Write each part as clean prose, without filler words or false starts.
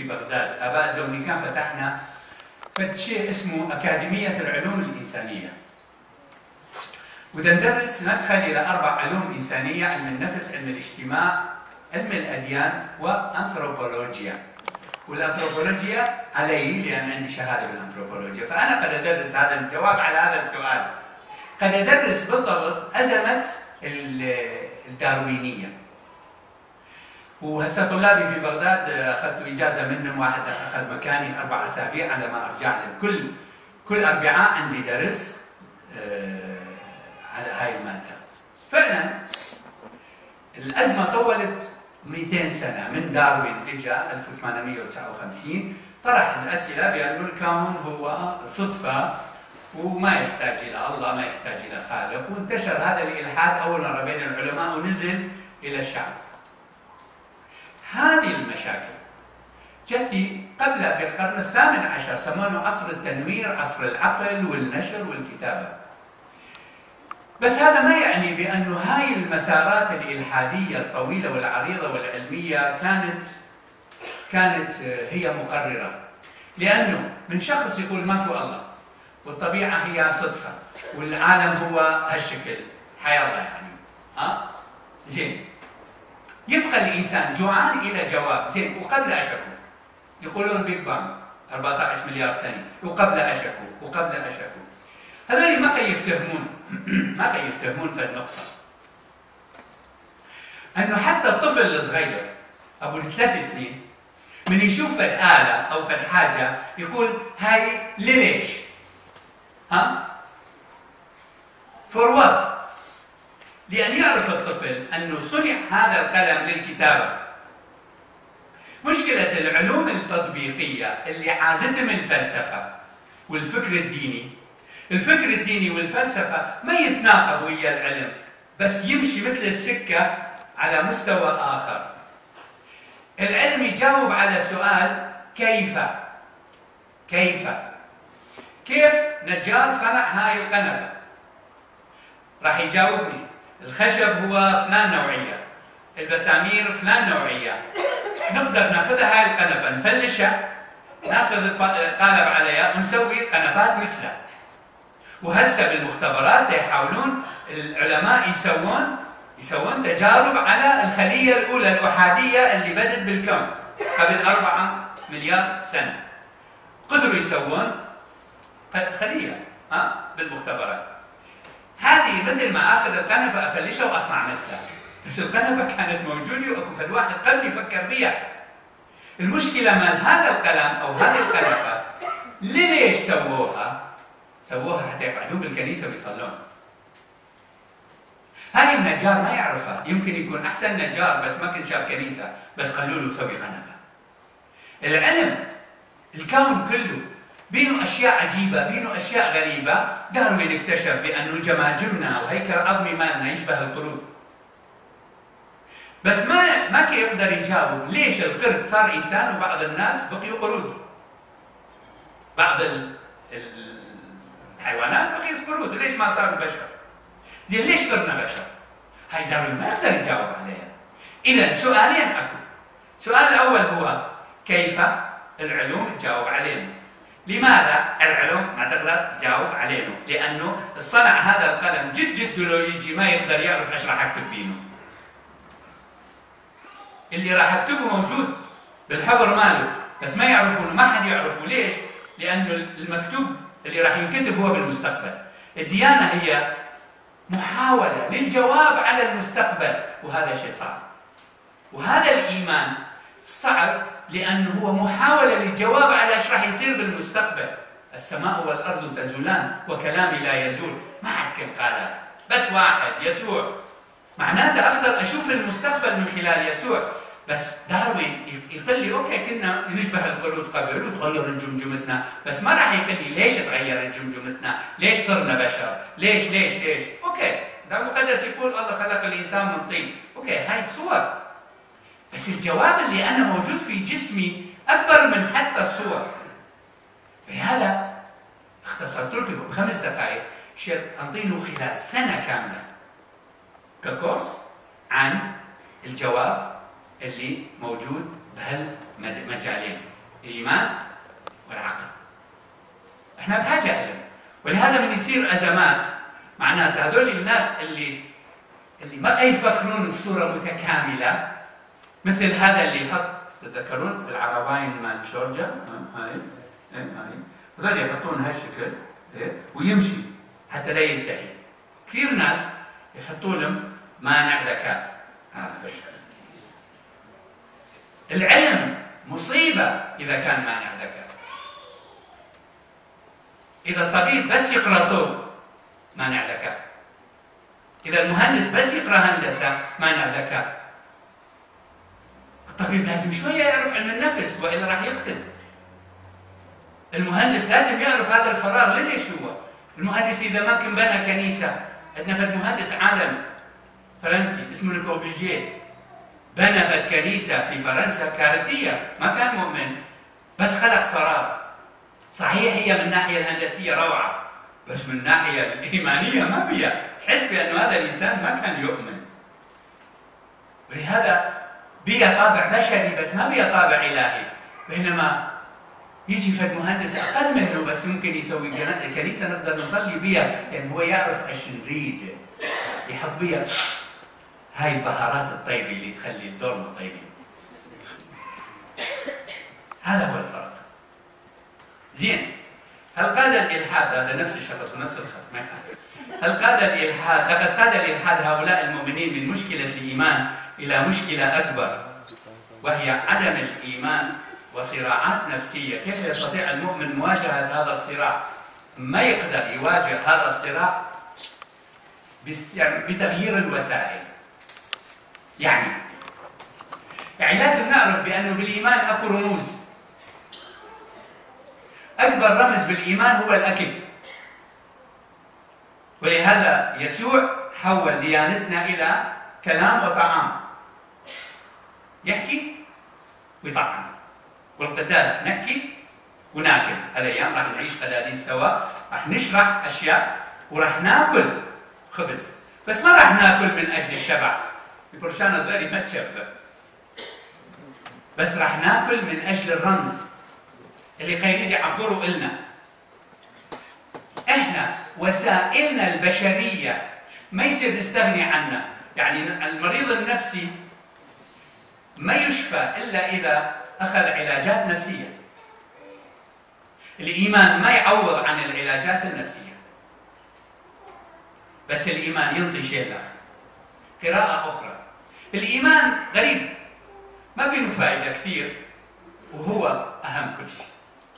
بغداد آباء الدومينيكان فتحنا شيء اسمه أكاديمية العلوم الإنسانية، وندرس ندخل إلى 4 علوم إنسانية: علم النفس، علم الاجتماع، علم الأديان، وأنثروبولوجيا. والأنثروبولوجيا علي لأن عندي شهادة بالأنثروبولوجيا، فأنا قد أدرس هذا الجواب على هذا السؤال. قد أدرس بالضبط أزمة الداروينية. وهسه طلابي في بغداد أخذت إجازة منهم، واحد أخذ مكاني 4 أسابيع على ما أرجع له. كل أربعاء عندي درس على هاي المادة. فعلا الأزمة طولت 200 سنة من داروين إجا 1859 طرح الأسئلة بأن الكون هو صدفة وما يحتاج إلى الله، ما يحتاج إلى خالق، وانتشر هذا الإلحاد أول مرة بين العلماء ونزل إلى الشعب. هذه المشاكل جتي قبل بالقرن ال18 سمونه عصر التنوير، عصر العقل والنشر والكتابة. بس هذا ما يعني بأنه هاي المسارات الإلحادية الطويلة والعريضة والعلمية كانت هي مقررة، لأنه من شخص يقول ماكو الله والطبيعة هي صدفة والعالم هو هالشكل، حيا الله يعني زين، يبقى الإنسان جوعان إلى جواب. زين، وقبل أشكو يقولون بيج بانج 14 مليار سنة، وقبل أشكو هذول ما يفتهمون في النقطة أنه حتى الطفل الصغير أبو 3 سنين من يشوف الآلة أو في الحاجة يقول هاي ليش؟ For what؟ لأن يعرف الطفل أنه صنع هذا القلم للكتابة. مشكلة العلوم التطبيقية اللي عازتها من الفلسفة والفكر الديني، الفكر الديني والفلسفة ما يتناقض ويا العلم، بس يمشي مثل السكة على مستوى آخر. العلم يجاوب على سؤال كيف نجار صنع هاي القنبة؟ راح يجاوبني الخشب هو فلان نوعية، البسامير فلان نوعية، نقدر ناخذها هاي القنبة نفلشها، ناخذ قالب عليها ونسوي قنبات مثلها. وهسه بالمختبرات يحاولون العلماء يسوون تجارب على الخلية الأولى الأحادية اللي بدت بالكون قبل 4 مليار سنة. قدروا يسوون خلية بالمختبرات. هذه مثل ما اخذ القنبة افلشها واصنع مثلها، بس القنبة كانت موجودة واكو فد واحد قبل يفكر بها. المشكلة مال هذا القلم او هذه القنبة ليش سووها حتى يقعدون بالكنيسة ويصلون. هاي النجار ما يعرفها، يمكن يكون احسن نجار بس ما كان شاف كنيسة، بس قالوا له سوي قنبة. العلم الكون كله بينه اشياء عجيبه، بينه اشياء غريبه. داروين اكتشف بانه جماجمنا وهيكل عظمي مالنا يشبه القرود، بس ما كان يقدر يجاوب ليش القرد صار انسان وبعض الناس بقيوا قرود، بعض الحيوانات بقيت قرود، وليش ما صاروا بشر؟ زين ليش صرنا بشر؟ هاي داروين ما يقدر يجاوب عليها. اذا سؤالين اكو. السؤال الاول هو كيف العلوم تجاوب علينا؟ لماذا العلوم ما تقدر تجاوب علينا؟ لأنه الصنع هذا القلم جد لو يجي ما يقدر يعرف ايش راح اكتب بينه. اللي راح اكتبه موجود بالحبر ماله، بس ما يعرفونه، ما حد يعرفه. ليش؟ لأنه المكتوب اللي راح ينكتب هو بالمستقبل. الديانة هي محاولة للجواب على المستقبل، وهذا شيء صعب. وهذا الإيمان صعب لأنه هو محاولة للجواب على ايش راح يصير بالمستقبل. السماء والأرض تزولان وكلامي لا يزول، ما حد كان قالها، بس واحد يسوع. معناته أقدر أشوف المستقبل من خلال يسوع. بس داروين يقول لي أوكي كنا نشبه القرود قبل وتغير جمجمتنا، بس ما راح يقول لي ليش تغيرت جمجمتنا؟ ليش صرنا بشر؟ ليش؟ أوكي، الكتاب المقدس يقول الله خلق الإنسان من طين، أوكي هاي صور. بس الجواب اللي أنا موجود في جسمي أكبر من حتى الصور. لهذا اختصرت لكم ب5 دقائق شيء أنطينه خلال سنة كاملة ككورس عن الجواب اللي موجود بهالمجالين. الإيمان والعقل. احنا بحاجة إلهم، ولهذا من يصير أزمات معناتها هذول الناس اللي ما يفكرون بصورة متكاملة، مثل هذا اللي يحط، تتذكرون العرباين مال جورجيا هاي هذول يحطون هالشكل ويمشي حتى لا ينتهي. كثير ناس يحطوا لهم مانع ذكاء هذا الشكل. العلم مصيبة إذا كان مانع ذكاء. إذا الطبيب بس يقرأ طب مانع ذكاء، إذا المهندس بس يقرأ هندسة مانع ذكاء. الطبيب لازم شوية يعرف علم النفس وإلا راح يقتل. المهندس لازم يعرف هذا الفراغ ليش هو. المهندس إذا ما كان بنى كنيسة، عندنا فد مهندس عالمي فرنسي اسمه لو كوربوزييه، بنى فد كنيسة في فرنسا كارثية، ما كان مؤمن بس خلق فراغ. صحيح هي من الناحية الهندسية روعة، بس من الناحية الإيمانية ما بيها، تحس بأنه هذا الإنسان ما كان يؤمن. ولهذا بيها طابع بشري بس ما بيها طابع إلهي. بينما يجي فد مهندس أقل منه بس ممكن يسوي كنيسة نقدر نصلي بيها، لأن هو يعرف إيش نريد، يحط بيها هاي البهارات الطيبة اللي تخلي الدورنا طيبين. هذا هو الفرق. زين، هل قاد الإلحاد، هذا نفس الشخص ونفس الخط ما يخالف، هل قاد الإلحاد، لقد قاد الإلحاد هؤلاء المؤمنين من مشكلة الإيمان إلى مشكلة أكبر، وهي عدم الإيمان وصراعات نفسية. كيف يستطيع المؤمن مواجهة هذا الصراع؟ ما يقدر يواجه هذا الصراع بتغيير الوسائل. يعني لازم نعرف بأنه بالإيمان أكو رموز. أكبر رمز بالإيمان هو الأكل، ولهذا يسوع حول ديانتنا إلى كلام وطعام، يحكي ويطعم. والقداس نحكي وناكل. هالأيام راح نعيش قداديس سوا، راح نشرح أشياء وراح ناكل خبز، بس ما راح ناكل من أجل الشبع. البرشانة صغيرة ما تشبع، بس راح ناكل من أجل الرمز اللي قايلين يعبروا إلنا. إحنا وسائلنا البشرية ما يصير نستغني عنها. يعني المريض النفسي ما يشفى إلا إذا أخذ علاجات نفسية. الإيمان ما يعوض عن العلاجات النفسية، بس الإيمان ينطي شيء آخر. قراءة أخرى، الإيمان غريب ما بينه فائدة كثير، وهو أهم كل شيء.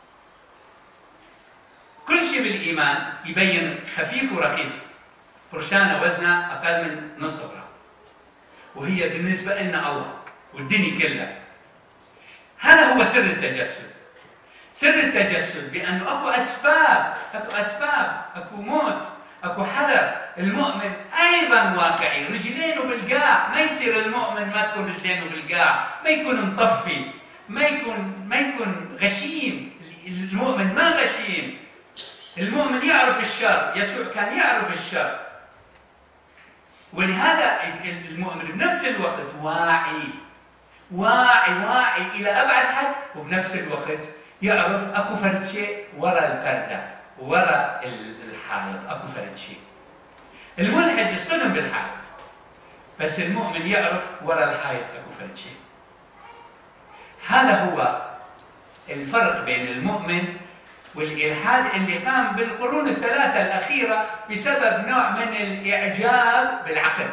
كل شيء بالإيمان يبين خفيف ورخيص. برشانة وزنها أقل من نص جرام، وهي بالنسبة لنا الله والدنيا كلها. هذا هو سر التجسد. سر التجسد بأنه أكو أسباب، أكو موت، أكو حذر. المؤمن أيضا واقعي، رجلينه بالقاع. ما يصير المؤمن ما تكون رجلينه بالقاع، ما يكون مطفي، ما يكون غشيم. المؤمن ما غشيم، المؤمن يعرف الشر. يسوع كان يعرف الشر، ولهذا المؤمن بنفس الوقت واعي إلى أبعد حد، وبنفس الوقت يعرف أكو فرد شيء وراء البردة، وراء الحائط أكو فرد شيء. الملحد يصطدم بالحائط، بس المؤمن يعرف وراء الحائط أكو فرد شيء. هذا هو الفرق بين المؤمن والإلحاد اللي قام بالقرون الثلاثة الأخيرة بسبب نوع من الإعجاب بالعقل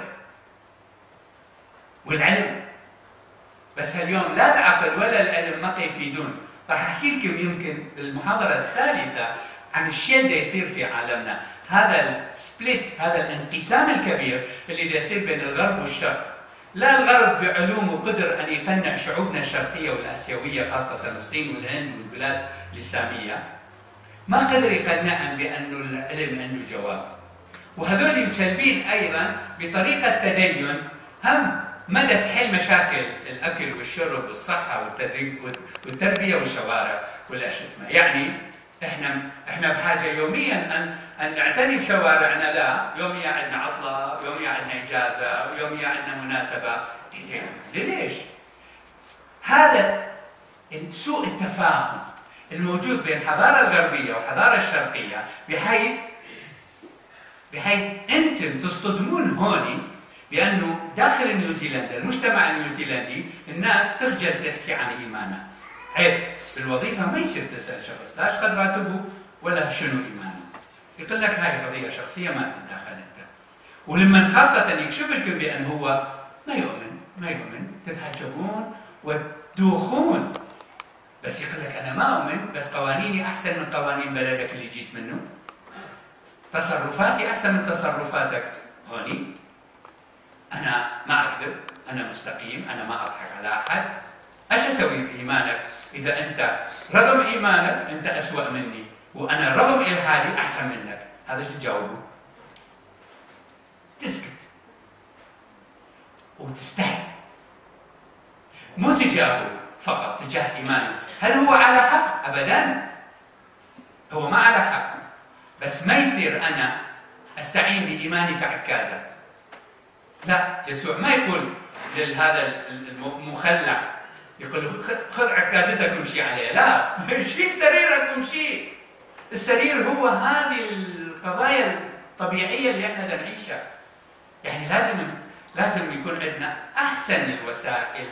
والعلم. بس اليوم لا العقل ولا العلم ما يفيدون. راح أحكي لكم يمكن بالمحاضرة الثالثة عن الشيء اللي يصير في عالمنا، هذا السبليت، هذا الانقسام الكبير اللي يصير بين الغرب والشرق. لا الغرب بعلومه قدر أن يقنع شعوبنا الشرقية والآسيوية، خاصة الصين والهند والبلاد الإسلامية، ما قدر يقنعهم بأنه العلم عنده جواب. وهذول مشلبين أيضا بطريقة تدين هم مدى تحل مشاكل الأكل والشرب والصحة والتربية والشوارع والأشياء اسمها. يعني إحنا بحاجة يوميا أن نعتني بشوارعنا. لا، يوميا عندنا عطلة، يوميا عندنا إجازة، يوميا عندنا مناسبة. زين ليش؟ هذا سوء التفاهم الموجود بين الحضارة الغربية والحضارة الشرقية، بحيث أنتم تصطدمون هوني بأنه داخل نيوزيلندا المجتمع النيوزيلندي الناس تخجل تحكي عن إيمانها. عيب بالوظيفة ما يصير تسأل شخص لاش قد راتبه ولا شنو إيمانه، يقول لك هاي قضية شخصية ما تتدخل أنت. ولما خاصة يكشف لكم بأنه هو ما يؤمن تتعجبون وتدوخون، بس يقول لك أنا ما أؤمن، بس قوانيني أحسن من قوانين بلدك اللي جيت منه، تصرفاتي أحسن من تصرفاتك هوني، أنا ما أكذب، أنا مستقيم، أنا ما أضحك على أحد. إيش أسوي بإيمانك إذا أنت رغم إيمانك أنت أسوأ مني وأنا رغم إلحادي أحسن منك؟ هذا شو تجاوبه؟ تسكت وتستحي، مو تجاهه فقط تجاه إيمانه. هل هو على حق؟ أبداً، هو ما على حق، بس ما يصير أنا أستعين بإيماني كعكازة. لا، يسوع ما يقول لهذا المخلع يقول له خذ عكازتك وامشي عليها، لا، شيل سريرك وامشي. السرير هو هذه القضايا الطبيعية اللي احنا نعيشها. يعني لازم يكون عندنا أحسن الوسائل،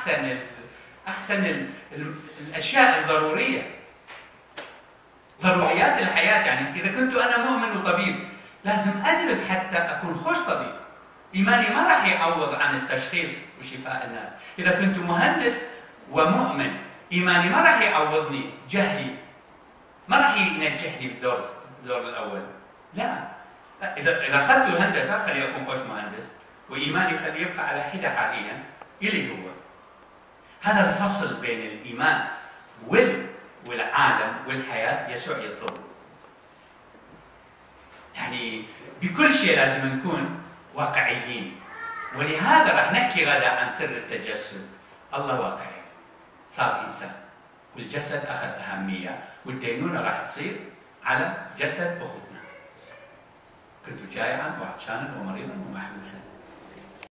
أحسن الأشياء الضرورية، ضروريات الحياة. يعني إذا كنت أنا مؤمن وطبيب لازم أدرس حتى أكون خوش طبيب. إيماني ما راح يعوض عن التشخيص وشفاء الناس. إذا كنت مهندس ومؤمن إيماني ما راح يعوضني. جهلي ما راح ينجحني بالدور الأول. لا، إذا أخذت الهندسة خلي أكون خوش مهندس، وإيماني خلي يبقى على حدة حاليا إلي هو. هذا الفصل بين الإيمان والعالم والحياة يسوع يطلبه. يعني بكل شيء لازم نكون واقعيين، ولهذا راح نحكي غدا عن سر التجسد. الله واقعي، صار إنسان، والجسد أخذ أهمية، والدينونة راح تصير على جسد أخوتنا. كنت جائعا وعطشانا ومريضا ومحبوسا.